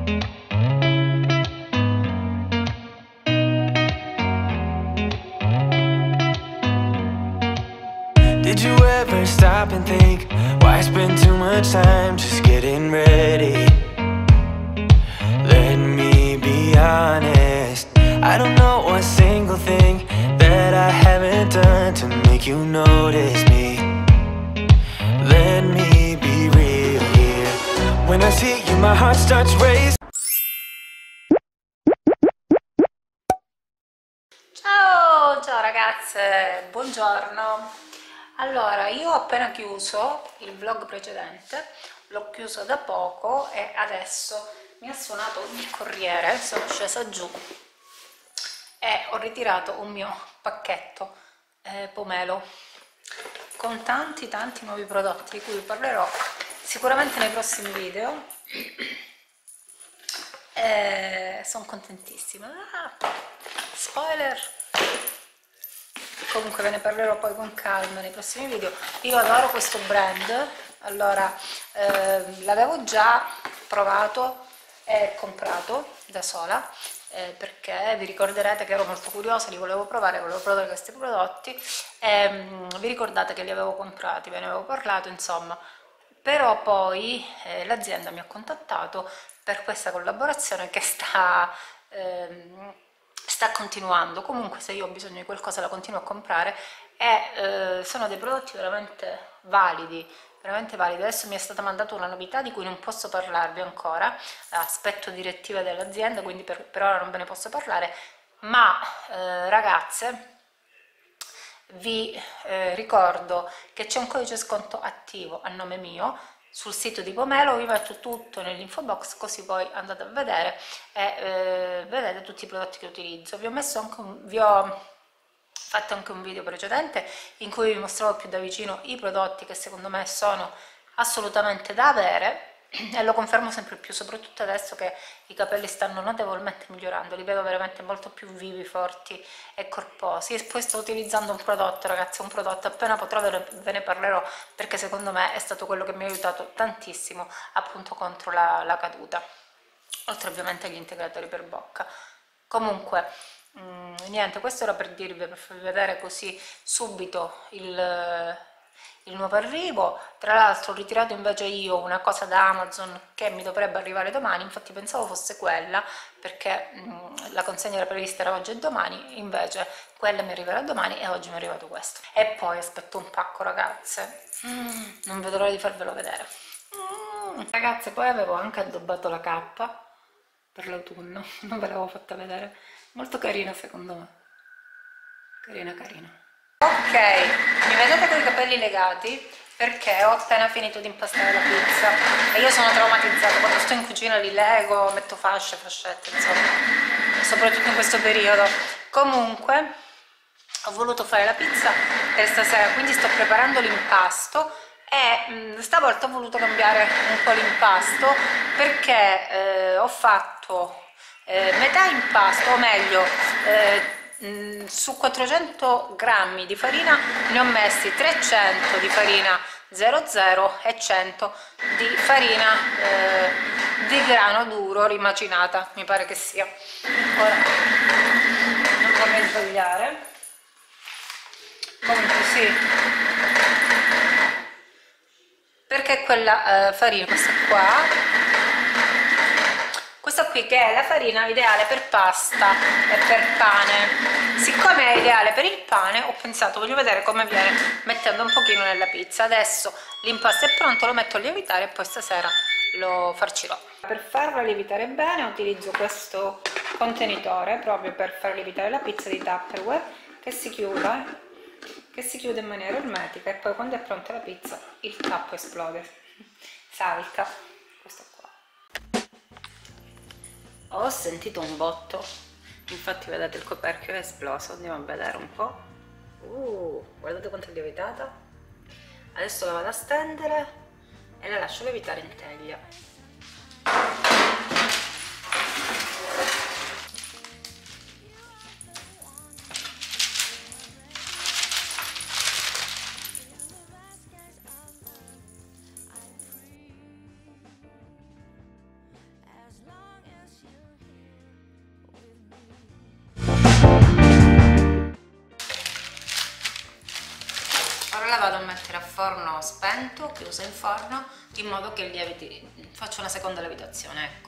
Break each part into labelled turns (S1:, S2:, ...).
S1: Did you ever stop and think, why spend too much time just getting ready? Let me be honest, I don't know a single thing that I haven't done to make you notice me. Let me be real here. When I see you, my heart starts racing.
S2: Ciao ragazze, buongiorno. Allora, io ho appena chiuso il vlog precedente, l'ho chiuso da poco e adesso mi ha suonato il corriere, sono scesa giù e ho ritirato un mio pacchetto pomelo con tanti nuovi prodotti di cui vi parlerò sicuramente nei prossimi video. Sono contentissima. Spoiler! Comunque ve ne parlerò poi con calma nei prossimi video. Io adoro questo brand. Allora, l'avevo già provato e comprato da sola, perché vi ricorderete che ero molto curiosa, li volevo provare questi prodotti, vi ricordate che li avevo comprati, ve ne avevo parlato, insomma. Però poi l'azienda mi ha contattato per questa collaborazione che sta continuando. Comunque, se io ho bisogno di qualcosa la continuo a comprare e sono dei prodotti veramente validi, veramente validi. Adesso mi è stata mandata una novità di cui non posso parlarvi ancora, aspetto direttive dell'azienda, quindi per ora non ve ne posso parlare, ma ragazze, vi ricordo che c'è un codice sconto attivo a nome mio sul sito di Pomelo, vi metto tutto nell'info box, così poi andate a vedere e vedete tutti i prodotti che utilizzo. Vi ho fatto anche un video precedente in cui vi mostravo più da vicino i prodotti che secondo me sono assolutamente da avere, e lo confermo sempre più, soprattutto adesso che i capelli stanno notevolmente migliorando, li vedo veramente molto più vivi, forti e corposi. E poi sto utilizzando un prodotto, ragazzi, un prodotto, appena potrò ve ne parlerò, perché secondo me è stato quello che mi ha aiutato tantissimo appunto contro la caduta, oltre ovviamente agli integratori per bocca. Comunque niente, questo era per dirvi, per farvi vedere così subito il nuovo arrivo. Tra l'altro ho ritirato invece io una cosa da Amazon che mi dovrebbe arrivare domani, infatti pensavo fosse quella, perché la consegna era prevista era oggi e domani, invece quella mi arriverà domani e oggi mi è arrivato questo. E poi aspetto un pacco, ragazze, non vedo l'ora di farvelo vedere. Ragazze, poi avevo anche addobbato la cappa per l'autunno, non ve l'avevo fatta vedere, molto carina secondo me, carina. Ok, mi vedete con i capelli legati perché ho appena finito di impastare la pizza e io sono traumatizzata, quando sto in cucina li lego, metto fasce, fascette, insomma, soprattutto in questo periodo. Comunque ho voluto fare la pizza per stasera, quindi sto preparando l'impasto e stavolta ho voluto cambiare un po' l'impasto perché ho fatto metà impasto, o meglio su 400 grammi di farina ne ho messi 300 di farina 00 e 100 di farina di grano duro rimacinata, mi pare che sia. Ora non vorrei sbagliare, comunque sì, perché quella farina, questa qui che è la farina ideale per pasta e per pane. Siccome è ideale per il pane, ho pensato, voglio vedere come viene mettendo un pochino nella pizza. Adesso l'impasto è pronto, lo metto a lievitare e poi stasera lo farcirò. Per farla lievitare bene utilizzo questo contenitore proprio per far lievitare la pizza di Tupperware, che si chiude in maniera ermetica, e poi quando è pronta la pizza il tappo esplode, salta. Questo qua. Ho sentito un botto, infatti vedete il coperchio è esploso, andiamo a vedere un po'. Guardate quanto è lievitata. Adesso la vado a stendere e la lascio lievitare in teglia. vado a mettere a forno spento, chiuso in forno, in modo che lieviti, faccio una seconda lievitazione, ecco.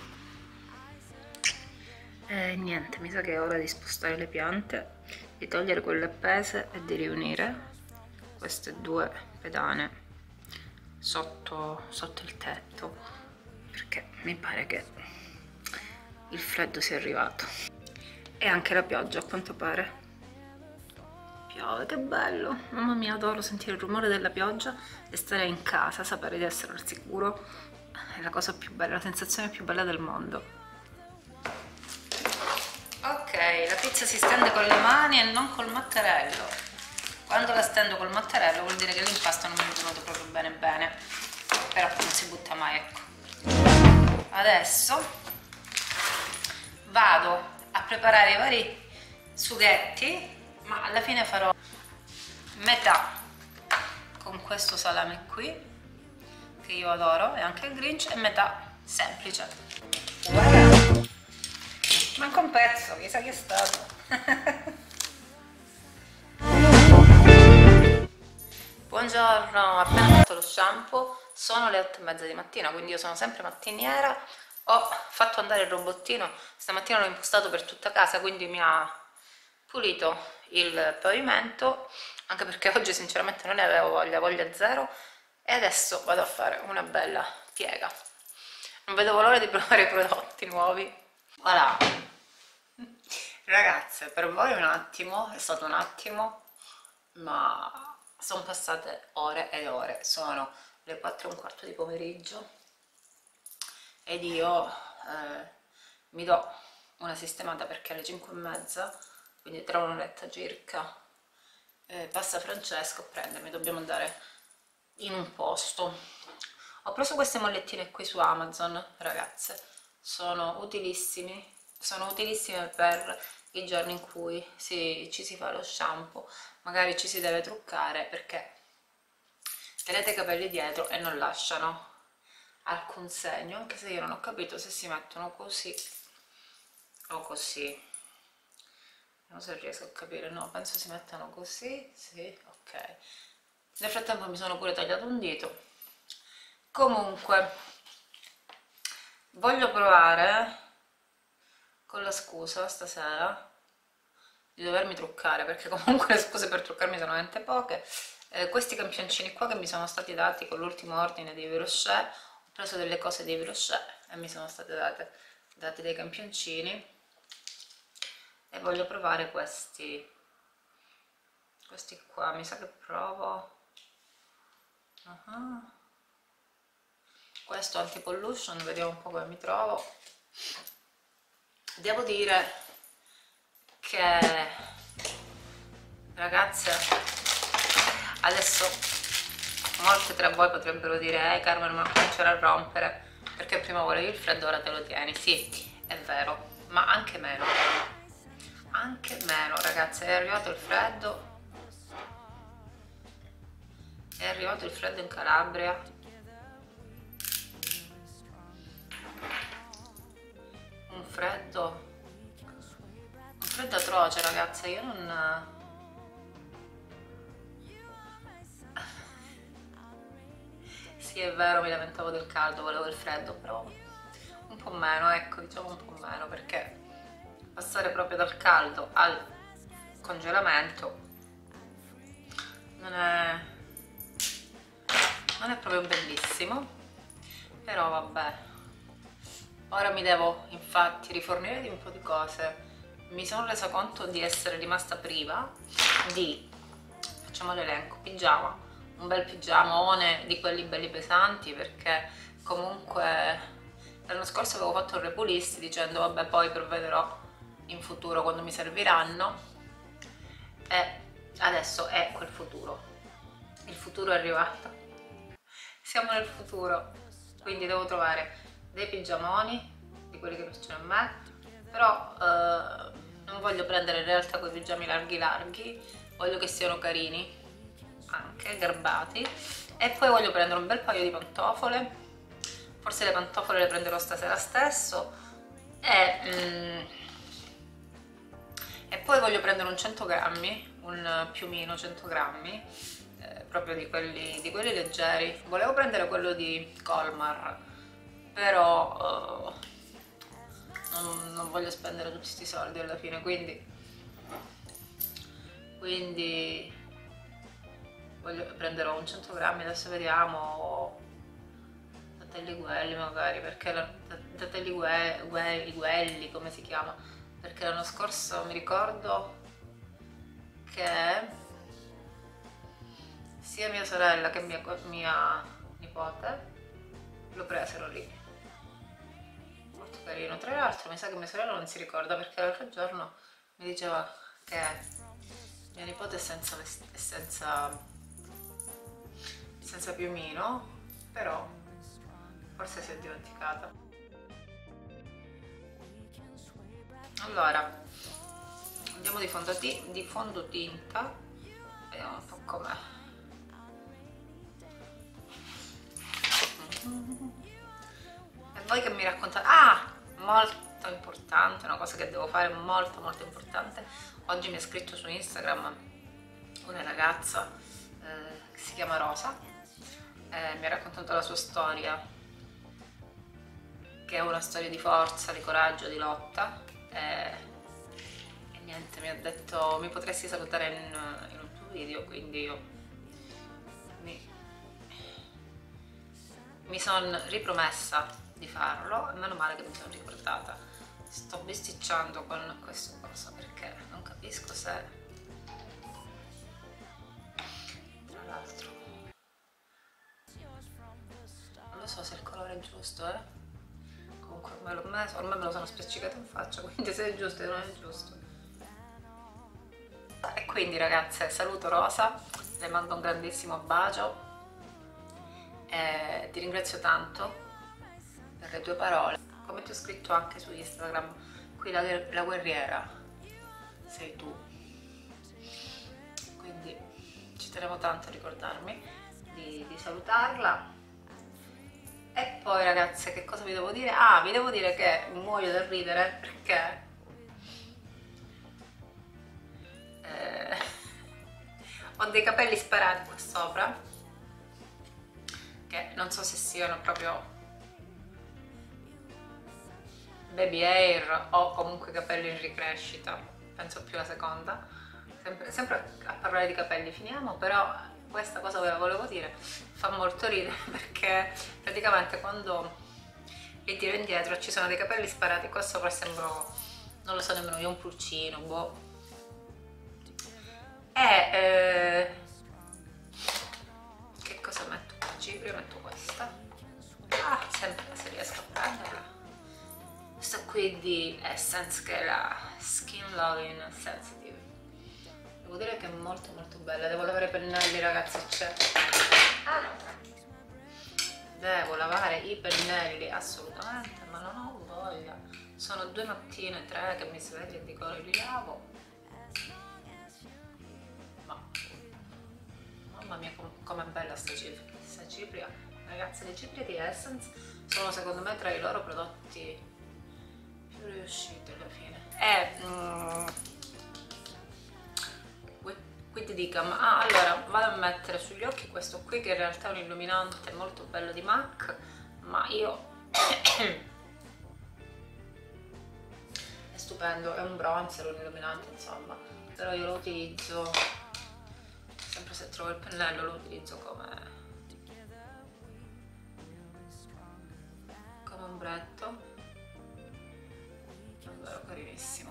S2: Niente, mi sa che è ora di spostare le piante, di togliere quelle appese e di riunire queste due pedane sotto il tetto, perché mi pare che il freddo sia arrivato. E anche la pioggia, a quanto pare. Piove, che bello! Mamma mia, adoro sentire il rumore della pioggia e stare in casa, sapere di essere al sicuro. È la cosa più bella, la sensazione più bella del mondo. Ok, la pizza si stende con le mani e non col mattarello. Quando la stendo col mattarello vuol dire che l'impasto non mi è venuto proprio bene bene, però non si butta mai, ecco. Adesso vado a preparare i vari sughetti, ma alla fine farò metà con questo salame qui, che io adoro, e anche il Grinch, e metà semplice. Voilà. Manca un pezzo, chissà chi è stato. Buongiorno, ho appena fatto lo shampoo, sono le 8:30 di mattina, quindi io sono sempre mattiniera. Ho fatto andare il robottino, stamattina l'ho impostato per tutta casa, quindi mi ha pulito il pavimento, anche perché oggi sinceramente non ne avevo voglia zero, e adesso vado a fare una bella piega. Non vedo l'ora di provare i prodotti nuovi. Voilà. Ragazze, per voi un attimo, è stato un attimo, ma sono passate ore ed ore. Sono le 4:15 di pomeriggio ed io mi do una sistemata, perché alle 5:30, quindi tra un'oretta circa, passa Francesco a prendermi, dobbiamo andare in un posto. Ho preso queste mollettine qui su Amazon, ragazze, sono utilissime per i giorni in cui ci si fa lo shampoo, magari ci si deve truccare, perché tenete i capelli dietro e non lasciano alcun segno, anche se io non ho capito se si mettono così o così, non so se riesco a capire, no, penso si mettano così, sì, ok. Nel frattempo mi sono pure tagliato un dito. Comunque voglio provare, con la scusa stasera di dovermi truccare, perché comunque le scuse per truccarmi sono veramente poche, questi campioncini qua che mi sono stati dati con l'ultimo ordine di Yves Rocher. Ho preso delle cose di Yves Rocher e mi sono state dati dei campioncini, e voglio provare questi qua. Mi sa che provo questo anti-pollution, vediamo un po' come mi trovo. Devo dire che, ragazze, adesso molte tra voi potrebbero dire Carmen, ma comincerà a rompere, perché prima volevi il freddo, ora te lo tieni. Sì, è vero, ma anche meno, ragazze. È arrivato il freddo, in Calabria. Un freddo atroce, ragazze. Io non... Sì, è vero, mi lamentavo del caldo, volevo il freddo, però un po' meno, ecco, diciamo un po' meno, perché passare proprio dal caldo al congelamento non è proprio bellissimo, però vabbè. Ora mi devo infatti rifornire di un po' di cose. Mi sono resa conto di essere rimasta priva di, facciamo l'elenco, pigiama, un bel pigiamone di quelli belli pesanti, perché comunque l'anno scorso avevo fatto il repulisti dicendo vabbè, poi provvederò in futuro quando mi serviranno, e adesso è quel futuro, il futuro è arrivato, siamo nel futuro, quindi devo trovare dei pigiamoni di quelli che piacciono a me, però non voglio prendere in realtà quei pigiami larghi, voglio che siano carini, anche garbati, e poi voglio prendere un bel paio di pantofole, forse le pantofole le prenderò stasera stesso, e poi voglio prendere un 100 grammi, un piumino 100 grammi, proprio di quelli leggeri. Volevo prendere quello di Colmar, però non voglio spendere tutti questi soldi alla fine, quindi prenderò un 100 grammi, adesso vediamo, Fratelli Guelli magari, perché Fratelli Guelli, come si chiama? Perché l'anno scorso mi ricordo che sia mia sorella che mia nipote lo presero lì, molto carino. Tra l'altro mi sa che mia sorella non si ricorda, perché l'altro giorno mi diceva che mia nipote è senza piumino, però forse si è dimenticata. Allora andiamo di fondotinta, vediamo un po' com'è. E voi che mi raccontate? Molto importante, una cosa che devo fare molto importante. Oggi mi ha scritto su Instagram una ragazza che si chiama Rosa, mi ha raccontato la sua storia, che è una storia di forza, di coraggio, di lotta, e niente, mi ha detto: mi potresti salutare in un tuo video, quindi io mi sono ripromessa di farlo, e meno male che mi sono ricordata. Sto bisticciando con questo coso perché non capisco se, tra l'altro non lo so se il colore è giusto, comunque ormai me lo sono spiccicato in faccia, quindi se è giusto o non è giusto. E quindi ragazze, saluto Rosa, le mando un grandissimo bacio e ti ringrazio tanto per le tue parole. Come ti ho scritto anche su Instagram, qui la guerriera sei tu, quindi ci tenevo tanto a ricordarmi di salutarla. E poi ragazze, che cosa vi devo dire? Vi devo dire che muoio da ridere perché ho dei capelli sparati qua sopra, che non so se siano proprio baby hair o comunque capelli in ricrescita, penso più la seconda. Sempre a parlare di capelli finiamo, però questa cosa ve la volevo dire, fa molto ridere perché praticamente quando li tiro indietro ci sono dei capelli sparati qua sopra, sembro, non lo so nemmeno io, un pulcino, boh. Che cosa metto qua? Cipria, metto questa, sempre se riesco a prenderla, questa qui di Essence, che è la Skin Loving Sensitive. Devo dire che è molto bella. Devo lavare i pennelli ragazzi, devo lavare i pennelli assolutamente, ma non ho voglia. Sono 2 mattine, 3 che mi sveglio e dico li lavo. Mamma mia com'è bella sta cipria. Ragazzi, le ciprie di Essence sono secondo me tra i loro prodotti più riusciti alla fine. Quid dicam? Allora vado a mettere sugli occhi questo qui, che in realtà è un illuminante molto bello di MAC, ma io è stupendo, è un bronzer, un illuminante insomma, però io lo utilizzo sempre, se trovo il pennello lo utilizzo come ombretto, davvero carinissimo.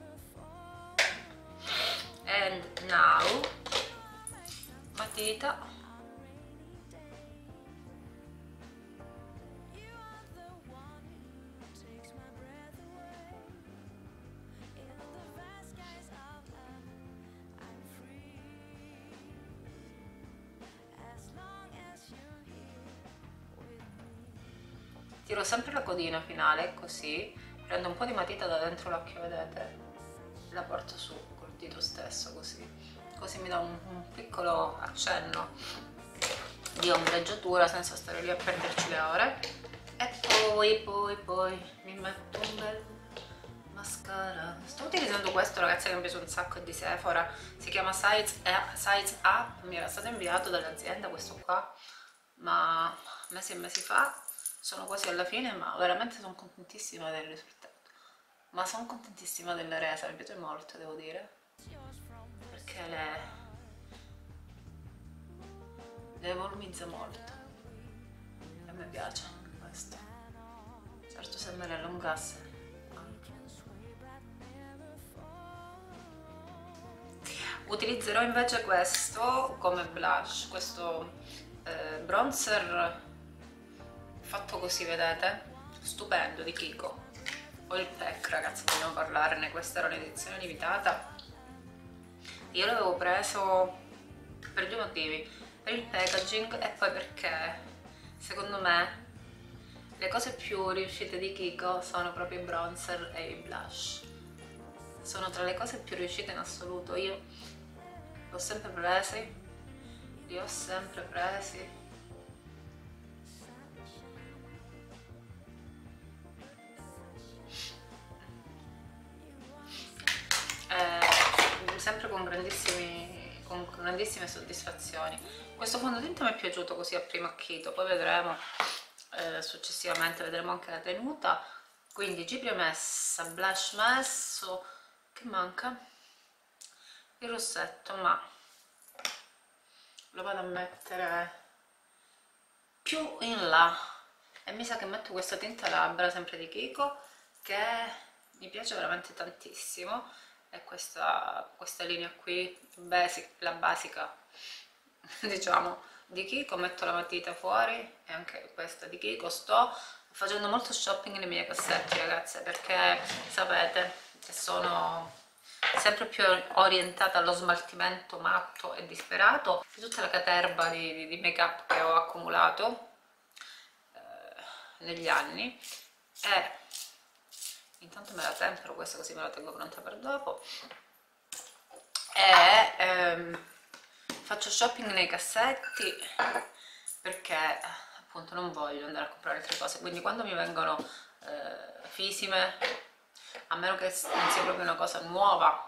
S2: And now matita, tiro sempre la codina finale così, prendo un po' di matita da dentro l'occhio, vedete, la porto su col dito stesso, così mi dà un piccolo accenno di ombreggiatura senza stare lì a perderci le ore. E poi mi metto un bel mascara. Sto utilizzando questo, ragazzi, che mi piace un sacco, di Sephora, si chiama Size Up, mi era stato inviato dall'azienda questo qua, ma mesi e mesi fa. Sono quasi alla fine, ma veramente sono contentissima del risultato, ma sono contentissima della resa, mi piace molto, devo dire, perché le volumizza molto, a me piace questo. Certo, se me le allungasse. Utilizzerò invece questo come blush, questo bronzer fatto così, vedete? Stupendo, di Kiko. Ho il pack, ragazzi, dobbiamo parlarne, questa era un'edizione limitata. Io l'avevo preso per due motivi: per il packaging e poi perché secondo me le cose più riuscite di Kiko sono proprio i bronzer e i blush. Sono tra le cose più riuscite in assoluto. Io li ho sempre presi, sempre con grandissime soddisfazioni. Questo fondotinta mi è piaciuto così a primo acchito, poi vedremo successivamente, vedremo anche la tenuta. Quindi cipria messa, blush messo, che manca? Il rossetto, ma lo vado a mettere più in là, e mi sa che metto questa tinta labbra sempre di Kiko, che mi piace veramente tantissimo. E questa linea qui, la basica diciamo di Kiko, metto la matita fuori, e anche questa di Kiko. Sto facendo molto shopping nei miei cassetti, ragazze, perché sapete che sono sempre più orientata allo smaltimento matto e disperato di tutta la caterba di make up che ho accumulato negli anni. E intanto me la tempero questa, così me la tengo pronta per dopo. E faccio shopping nei cassetti perché appunto non voglio andare a comprare altre cose, quindi quando mi vengono fisime, a meno che non sia proprio una cosa nuova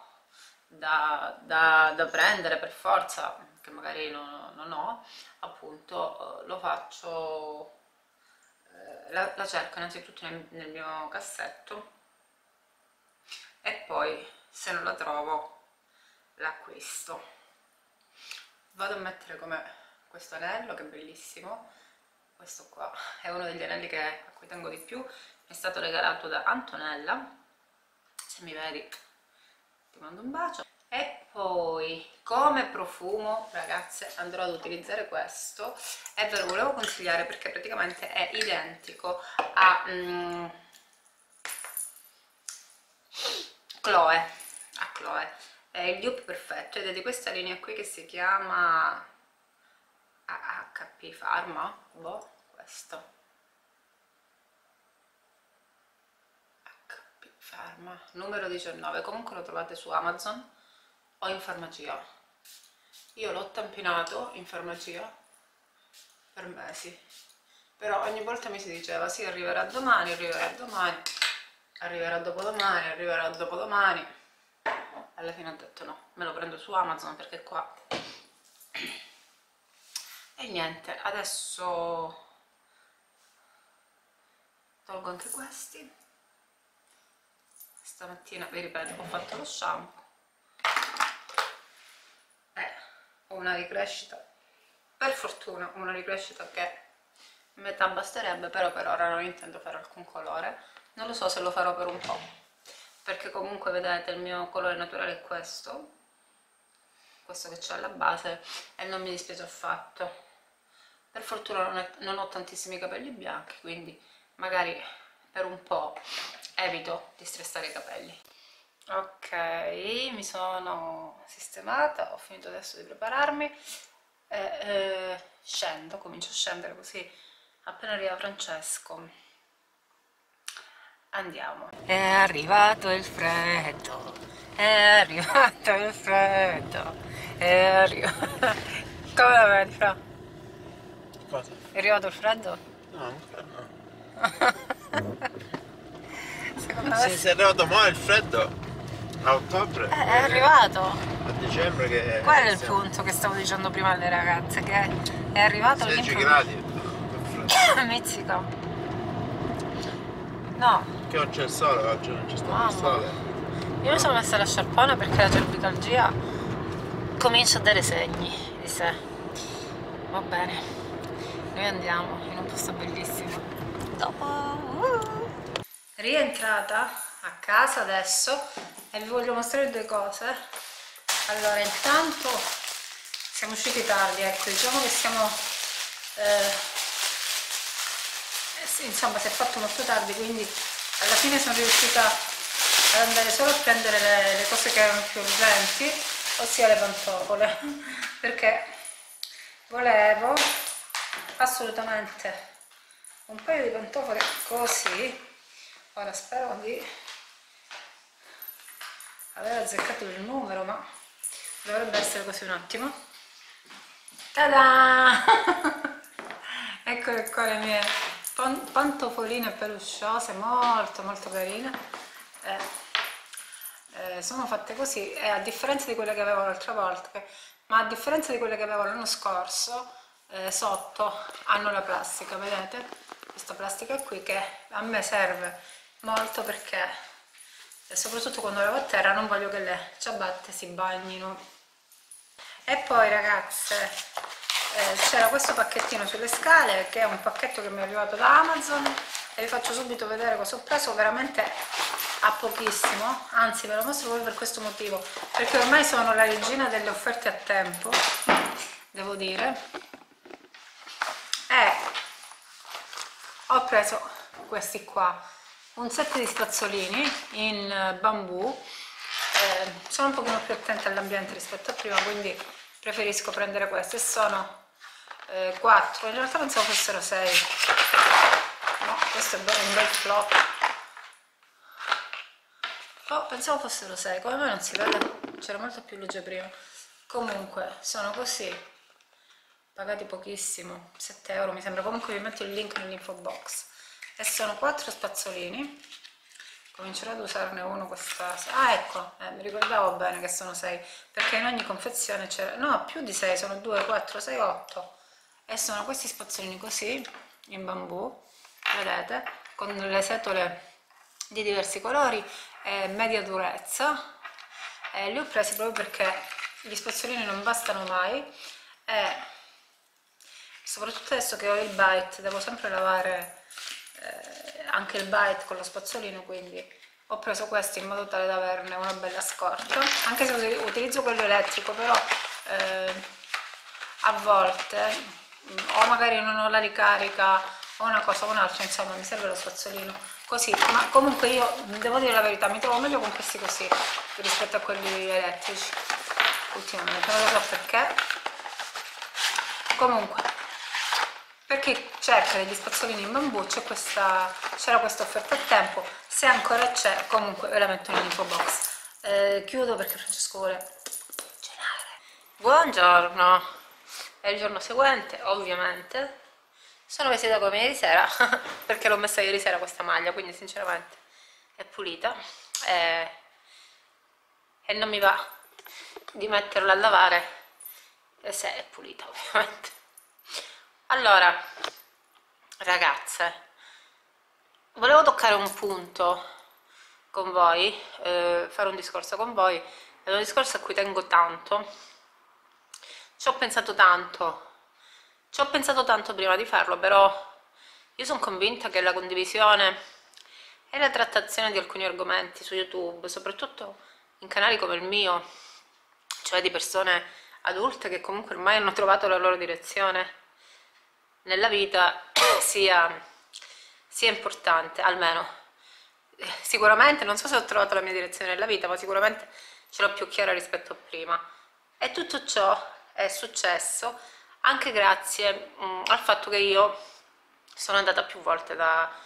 S2: da prendere per forza, che magari non ho, appunto lo faccio, la cerco innanzitutto nel mio cassetto, e poi se non la trovo l'acquisto. Vado a mettere come questo anello, che è bellissimo. Questo qua è uno degli anelli a cui tengo di più, mi è stato regalato da Antonella, se mi vedi ti mando un bacio. E poi come profumo, ragazze, andrò ad utilizzare questo, e ve lo volevo consigliare perché praticamente è identico a Chloe, è il dupe perfetto, ed è di questa linea qui che si chiama HP Pharma, boh, questo HP Pharma numero 19, comunque lo trovate su Amazon o in farmacia. Io l'ho tampinato in farmacia per mesi, però ogni volta mi si diceva sì, arriverà domani, arriverà domani, arriverà dopodomani, arriverà dopodomani. Alla fine ho detto no, me lo prendo su Amazon perché qua. E niente, adesso tolgo anche questi. Stamattina, vi ripeto, ho fatto lo shampoo, ho una ricrescita, per fortuna una ricrescita che metà basterebbe, però per ora non intendo fare alcun colore, non lo so se lo farò per un po', perché comunque vedete il mio colore naturale è questo che c'è alla base, e non mi dispiace affatto. Per fortuna non ho tantissimi capelli bianchi, quindi magari per un po' evito di stressare i capelli. Ok, mi sono sistemata, ho finito adesso di prepararmi e comincio a scendere, così appena arriva Francesco andiamo. È arrivato il freddo, è arrivato il freddo, è arrivato. Come la vedi, Fra?
S3: Cosa?
S2: È arrivato il freddo?
S3: No, ancora no.
S2: Secondo me
S3: Sì, si è arrivato mo' il freddo a ottobre.
S2: È arrivato.
S3: A dicembre che...
S2: Quello è il punto che stavo dicendo prima alle ragazze, che è arrivato
S3: 16 gradi.
S2: Mizzica. No.
S3: Che oggi c'è il sole, oggi non c'è stato il sole.
S2: Io mi sono messa la sciarpona perché la cervicalgia comincia a dare segni di sé. Va bene. Noi andiamo in un posto bellissimo. Dopo. Rientrata a casa adesso e vi voglio mostrare due cose. Allora, intanto siamo usciti tardi, ecco, diciamo che siamo sì, insomma si è fatto molto tardi, quindi alla fine sono riuscita ad andare solo a prendere le cose che erano più urgenti, ossia le pantofole, perché volevo assolutamente un paio di pantofole così. Ora spero di aver azzeccato il numero, ma dovrebbe essere così un attimo. Tada! Eccole qua le mie pantofoline pelusciose, molto molto carine. Sono fatte così, e a differenza di quelle che avevo l'altra volta, ma a differenza di quelle che avevo l'anno scorso, sotto hanno la plastica, vedete? Questa plastica qui che a me serve molto perché soprattutto quando lavo a terra non voglio che le ciabatte si bagnino. E poi ragazze, c'era questo pacchettino sulle scale che è un pacchetto che mi è arrivato da Amazon e vi faccio subito vedere cosa ho preso, veramente a pochissimo, anzi ve lo mostro proprio per questo motivo, perché ormai sono la regina delle offerte a tempo, devo dire, e ho preso questi qua, un set di spazzolini in bambù. Sono un pochino più attenta all'ambiente rispetto a prima, quindi preferisco prendere questi, e sono 4, in realtà pensavo fossero 6, no, questo è un bel flop. Oh, pensavo fossero 6, come mai non si vede? C'era molto più luce prima. Comunque sono così, pagati pochissimo, 7 euro mi sembra, comunque vi metto il link nell'info box. E sono 4 spazzolini, comincerò ad usarne uno questa... ah ecco, mi ricordavo bene che sono 6, perché in ogni confezione c'era... no, più di 6, sono 2, 4, 6, 8, e sono questi spazzolini così, in bambù, vedete, con le setole di diversi colori e media durezza, e li ho presi proprio perché gli spazzolini non bastano mai, e soprattutto adesso che ho il bite devo sempre lavare anche il bite con lo spazzolino, quindi ho preso questo in modo tale da averne una bella scorta, anche se utilizzo quello elettrico, però a volte o magari non ho la ricarica o una cosa o un'altra, insomma mi serve lo spazzolino così, ma comunque io devo dire la verità, mi trovo meglio con questi così rispetto a quelli elettrici ultimamente, non lo so perché. Comunque, per chi cerca degli spazzolini in bambù c'era questa offerta a tempo, se ancora c'è comunque ve la metto nell'info box. Chiudo perché Francesco vuole cenare. Buongiorno, è il giorno seguente, ovviamente sono vestita come ieri sera perché l'ho messa ieri sera questa maglia, quindi sinceramente è pulita e non mi va di metterla a lavare se è pulita, ovviamente. Allora ragazze, volevo toccare un punto con voi, fare un discorso con voi, è un discorso a cui tengo tanto, ci ho pensato tanto prima di farlo, però io sono convinta che la condivisione e la trattazione di alcuni argomenti su YouTube, soprattutto in canali come il mio, cioè di persone adulte che comunque ormai hanno trovato la loro direzione nella vita, sia importante, almeno sicuramente, non so se ho trovato la mia direzione nella vita, ma sicuramente ce l'ho più chiara rispetto a prima, e tutto ciò è successo anche grazie al fatto che io sono andata più volte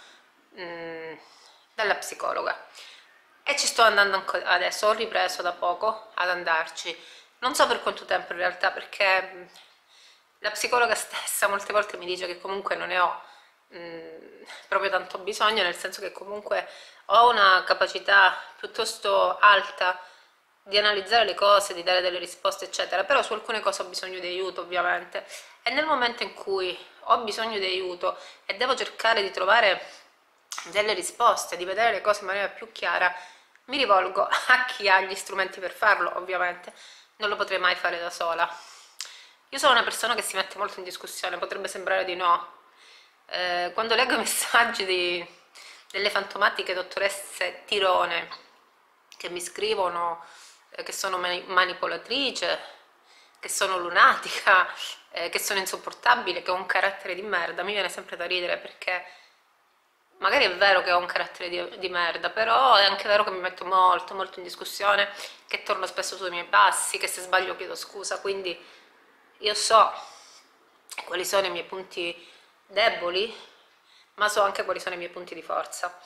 S2: dalla psicologa e ci sto andando adesso, ho ripreso da poco ad andarci, non so per quanto tempo in realtà, perché la psicologa stessa molte volte mi dice che comunque non ne ho proprio tanto bisogno, nel senso che comunque ho una capacità piuttosto alta di analizzare le cose, di dare delle risposte eccetera, però su alcune cose ho bisogno di aiuto ovviamente, e nel momento in cui ho bisogno di aiuto e devo cercare di trovare delle risposte, di vedere le cose in maniera più chiara, mi rivolgo a chi ha gli strumenti per farlo, ovviamente non lo potrei mai fare da sola. Io sono una persona che si mette molto in discussione, potrebbe sembrare di no. Quando leggo i messaggi delle fantomatiche dottoresse Tirone che mi scrivono che sono manipolatrice, che sono lunatica, che sono insopportabile, che ho un carattere di merda, mi viene sempre da ridere, perché magari è vero che ho un carattere di merda, però è anche vero che mi metto molto molto in discussione, che torno spesso sui miei passi, che se sbaglio chiedo scusa, quindi io so quali sono i miei punti deboli, ma so anche quali sono i miei punti di forza.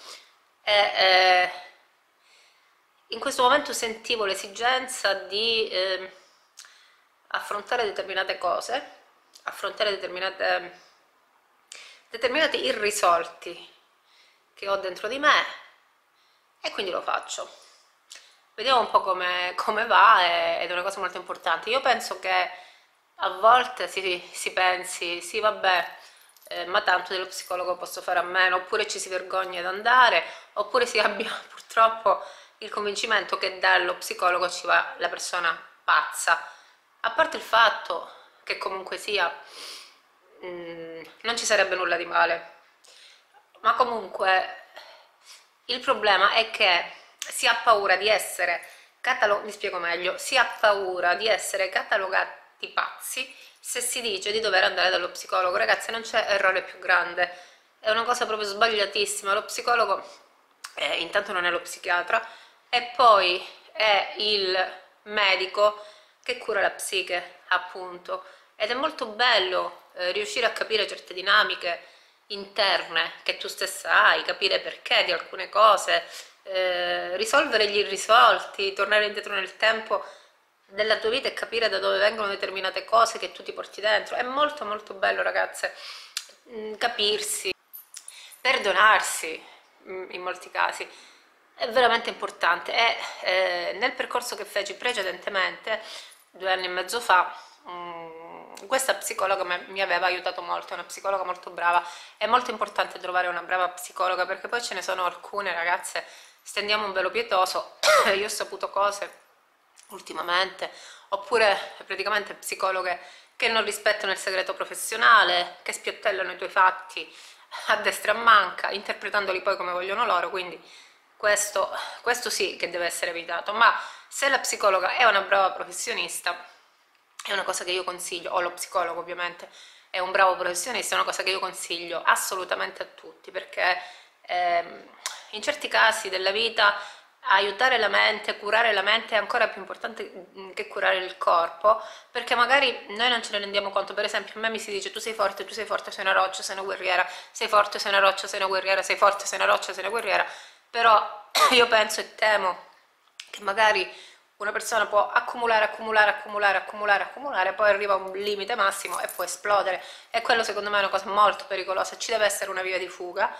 S2: In questo momento sentivo l'esigenza di affrontare determinate cose, affrontare determinati irrisolti che ho dentro di me, e quindi lo faccio. Vediamo un po' come va, ed è una cosa molto importante. Io penso che a volte si pensi, sì vabbè, ma tanto dello psicologo posso fare a meno, oppure ci si vergogna ad andare, oppure si abbia purtroppo il convincimento che dallo psicologo ci va la persona pazza. A parte il fatto che comunque sia non ci sarebbe nulla di male, ma comunque il problema è che si ha paura di essere mi spiego meglio, si ha paura di essere catalogati pazzi se si dice di dover andare dallo psicologo. Ragazzi, non c'è errore più grande, è una cosa proprio sbagliatissima. Lo psicologo intanto non è lo psichiatra, e poi è il medico che cura la psiche, appunto, ed è molto bello riuscire a capire certe dinamiche interne che tu stessa hai, capire perché di alcune cose, risolvere gli irrisolti, tornare indietro nel tempo della tua vita e capire da dove vengono determinate cose che tu ti porti dentro. È molto molto bello, ragazze, capirsi, perdonarsi in molti casi, è veramente importante. E nel percorso che feci precedentemente, 2 anni e mezzo fa, questa psicologa mi aveva aiutato molto, è una psicologa molto brava. È molto importante trovare una brava psicologa, perché poi ce ne sono alcune, ragazze, stendiamo un velo pietoso, io ho saputo cose ultimamente, oppure praticamente psicologhe che non rispettano il segreto professionale, che spiottellano i tuoi fatti a destra e a manca, interpretandoli poi come vogliono loro, quindi questo sì che deve essere evitato. Ma se la psicologa è una brava professionista, è una cosa che io consiglio, o lo psicologo ovviamente è un bravo professionista, è una cosa che io consiglio assolutamente a tutti, perché in certi casi della vita aiutare la mente, curare la mente è ancora più importante che curare il corpo, perché magari noi non ce ne rendiamo conto. Per esempio, a me mi si dice: tu sei forte, sei una roccia, sei una guerriera, sei forte, sei una roccia, sei una guerriera, sei forte, sei una roccia, sei una guerriera, però io penso e temo che magari una persona può accumulare, poi arriva a un limite massimo e può esplodere, e quello secondo me è una cosa molto pericolosa. Ci deve essere una via di fuga.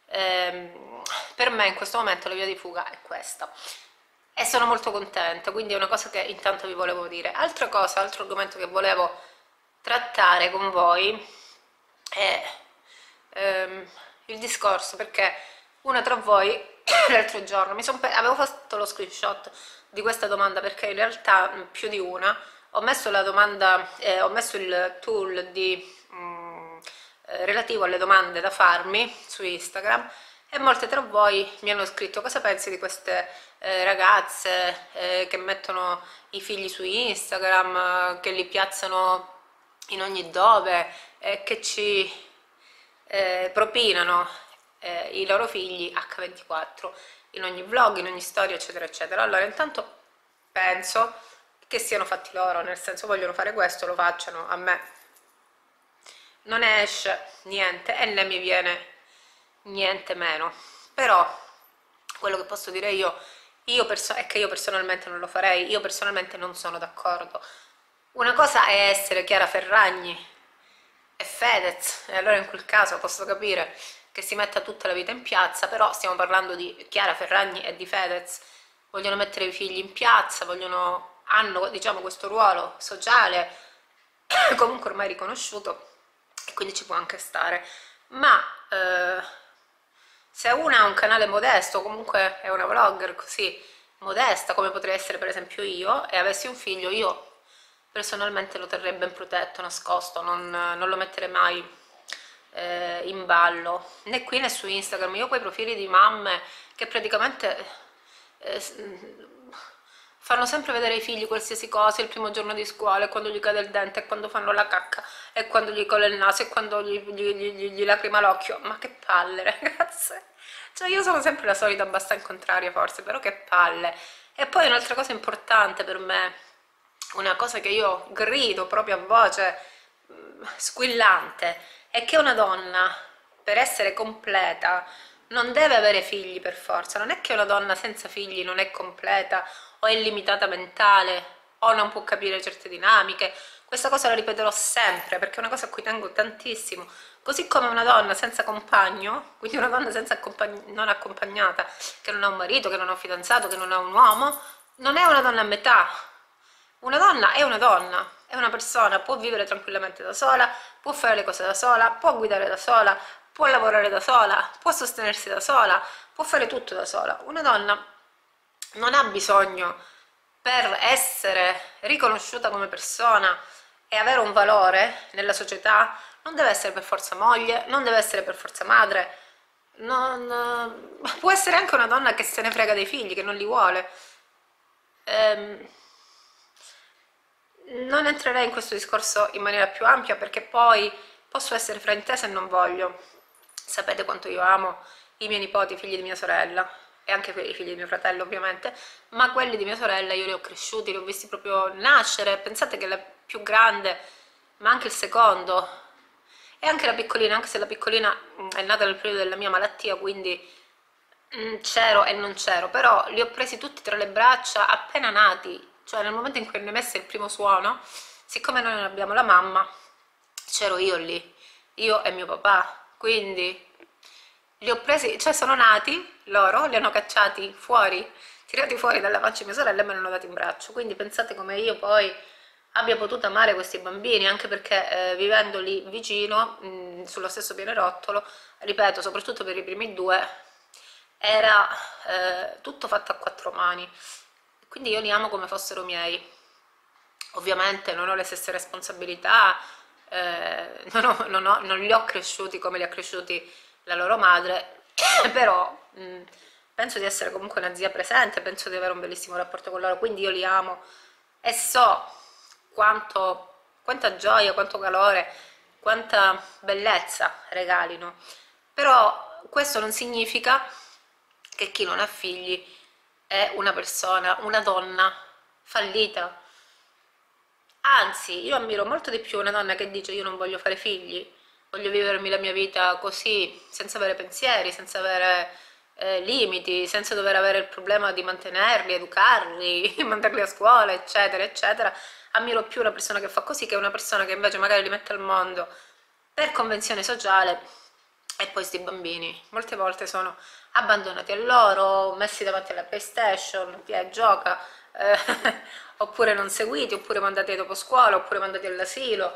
S2: Per me in questo momento la via di fuga è questa, e sono molto contenta, quindi è una cosa che intanto vi volevo dire. Altra cosa, altro argomento che volevo trattare con voi è il discorso, perché una tra voi l'altro giorno avevo fatto lo screenshot di questa domanda, perché in realtà più di una ho messo la domanda, ho messo il tool relativo alle domande da farmi su Instagram, e molte tra voi mi hanno scritto: cosa pensi di queste ragazze che mettono i figli su Instagram, che li piazzano in ogni dove, che ci propinano i loro figli H24 in ogni vlog, in ogni storia, eccetera eccetera. Allora, intanto penso che siano fatti loro, nel senso, vogliono fare questo, lo facciano, a me non ne esce niente e né mi viene niente meno. Però quello che posso dire è che io personalmente non lo farei, io personalmente non sono d'accordo. Una cosa è essere Chiara Ferragni è Fedez, e allora in quel caso posso capire che si metta tutta la vita in piazza, però stiamo parlando di Chiara Ferragni e di Fedez. Vogliono mettere i figli in piazza, hanno diciamo questo ruolo sociale comunque ormai riconosciuto, e quindi ci può anche stare. Ma se una ha un canale modesto, comunque è una vlogger così modesta come potrei essere per esempio io, e avessi un figlio, io personalmente lo terrei ben protetto, nascosto, non lo metterei mai in ballo, né qui né su Instagram. Io ho quei profili di mamme che praticamente fanno sempre vedere ai figli qualsiasi cosa, il primo giorno di scuola, e quando gli cade il dente, e quando fanno la cacca, e quando gli cola il naso, e quando gli lacrima l'occhio. Ma che palle, ragazze! Cioè io sono sempre la solita basta in contrario forse, però che palle. E poi un'altra cosa importante per me, una cosa che io grido proprio a voce squillante, è che una donna, per essere completa, non deve avere figli per forza. Non è che una donna senza figli non è completa, o è limitata mentale, o non può capire certe dinamiche. Questa cosa la ripeterò sempre, perché è una cosa a cui tengo tantissimo. Così come una donna senza compagno, quindi una donna senza non accompagnata, che non ha un marito, che non ha un fidanzato, che non ha un uomo, non è una donna a metà. Una donna è una persona, può vivere tranquillamente da sola, può fare le cose da sola, può guidare da sola, può lavorare da sola, può sostenersi da sola, può fare tutto da sola. Una donna non ha bisogno, per essere riconosciuta come persona e avere un valore nella società, non deve essere per forza moglie, non deve essere per forza madre, può essere anche una donna che se ne frega dei figli, che non li vuole. Non entrerei in questo discorso in maniera più ampia, perché poi posso essere fraintesa e non voglio. Sapete quanto io amo i miei nipoti, i figli di mia sorella, e anche i figli di mio fratello ovviamente, ma quelli di mia sorella io li ho cresciuti, li ho visti proprio nascere. Pensate che la più grande, ma anche il secondo, e anche la piccolina, anche se la piccolina è nata nel periodo della mia malattia, quindi c'ero e non c'ero, però li ho presi tutti tra le braccia appena nati, cioè nel momento in cui hanno emesso il primo suono, siccome noi non abbiamo la mamma, c'ero io lì, io e mio papà, quindi li ho presi, cioè sono nati loro, li hanno cacciati fuori, tirati fuori dalla pancia di mia sorella, e me li hanno dati in braccio. Quindi pensate come io poi abbia potuto amare questi bambini, anche perché vivendo lì vicino, sullo stesso pianerottolo, ripeto, soprattutto per i primi due, era tutto fatto a quattro mani, quindi io li amo come fossero miei. Ovviamente non ho le stesse responsabilità, non li ho cresciuti come li ha cresciuti la loro madre, però penso di essere comunque una zia presente, penso di avere un bellissimo rapporto con loro, quindi io li amo e so quanta gioia, quanto calore, quanta bellezza regalino. Però questo non significa che chi non ha figli è una persona, una donna fallita. Anzi, io ammiro molto di più una donna che dice: io non voglio fare figli, voglio vivermi la mia vita così, senza avere pensieri, senza avere limiti, senza dover avere il problema di mantenerli, educarli, mandarli a scuola, eccetera, eccetera. Ammiro più una persona che fa così, che una persona che invece magari li mette al mondo per convenzione sociale, e poi sti bambini molte volte sono abbandonati a loro, messi davanti alla PlayStation, via gioca, oppure non seguiti, oppure mandati dopo scuola, oppure mandati all'asilo,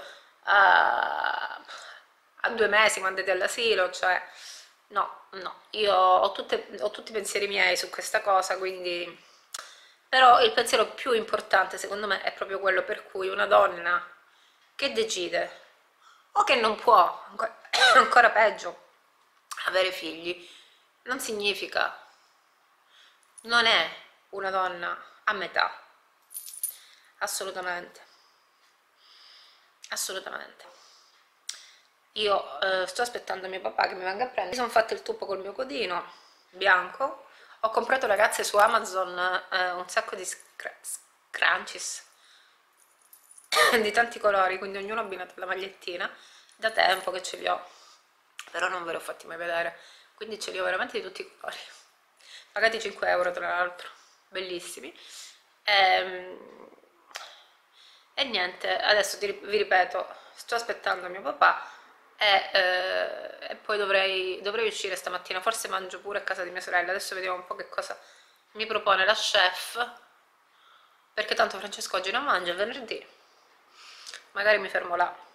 S2: a 2 mesi mandati all'asilo. Cioè no, no, io ho tutti i pensieri miei su questa cosa, quindi. Però il pensiero più importante secondo me è proprio quello per cui una donna che decide, o che non può, ancora peggio, avere figli, non significa, non è una donna a metà, assolutamente, assolutamente. Io sto aspettando mio papà che mi venga a prendere. Mi sono fatta il tuppo col mio codino bianco, ho comprato, ragazze, su Amazon un sacco di scrunchies di tanti colori, quindi ognuno abbinato alla magliettina. Da tempo che ce li ho, però non ve l'ho fatti mai vedere, quindi ce li ho veramente di tutti i colori, pagati 5 euro tra l'altro, bellissimi. E niente, adesso vi ripeto, sto aspettando mio papà e poi dovrei uscire stamattina, forse mangio pure a casa di mia sorella, adesso vediamo un po' che cosa mi propone la chef, perché tanto Francesco oggi non mangia, è venerdì, magari mi fermo là